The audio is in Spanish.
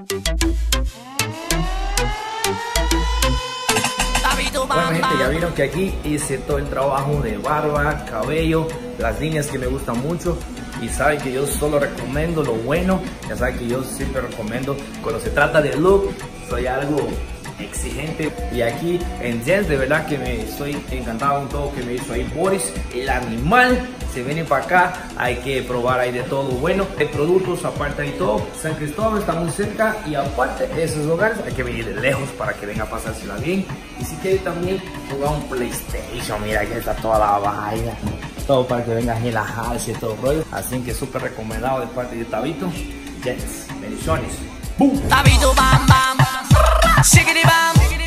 Bueno gente, ya vieron que aquí hice todo el trabajo de barba, cabello, las líneas que me gustan mucho. Y saben que yo solo recomiendo lo bueno. Ya saben que yo siempre recomiendo cuando se trata de look, soy algo exigente. Y aquí en Jens, de verdad que me estoy encantado con todo que me hizo ahí Boris, el animal. Se viene para acá, hay que probar ahí de todo bueno. Hay productos, aparte de todo. San Cristóbal está muy cerca y aparte de esos lugares hay que venir de lejos para que venga a pasársela bien. Y si quiere también jugar un PlayStation, mira que está toda la vaina. Todo para que venga a relajarse, todo rollo. Así que súper recomendado de parte de Tabito. Jens, bendiciones. ¡Boom! Tabito, bam, bam. Shiggity, bam.